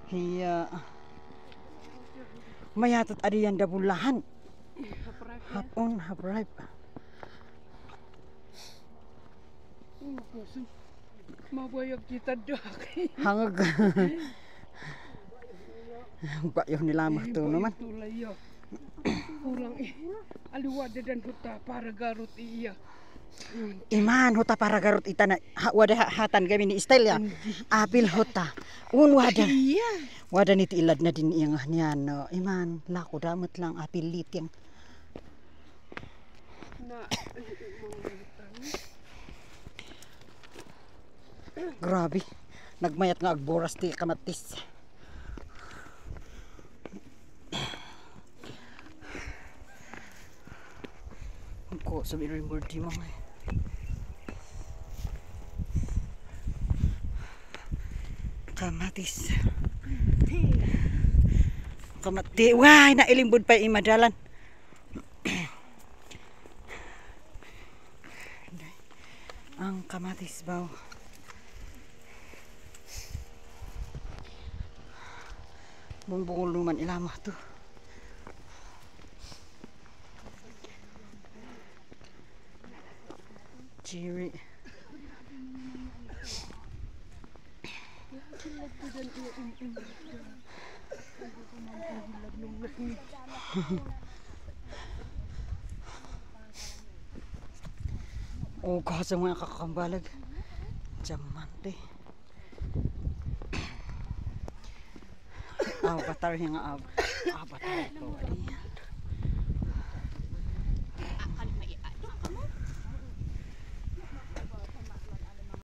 Hiya. Mayatot adiyan da bulahan. Hapon, habripe. Mabayag kita dak. Hangag. Bayo nila mahto naman. Pulang aliwada dan huta para garut iya. Iman huta para garut ita na wada hatan kami ni style ya. Apil huta. Wada. Iya. Wada niti ilad na din iyang niyan no. Iman lako damat lang apil lityang. Na Grabe. Nagmayat nga agboras ti kamatis. Ko sabi rin birthday mo nga. Kamatis. Kamati. Wah, nailimbod pa imadalan. Ang kamatis baw. Bumbungol naman ilamah to. Cherry. Oh, kasi mga kakakambalag. Diamante. Batar nga batar ito.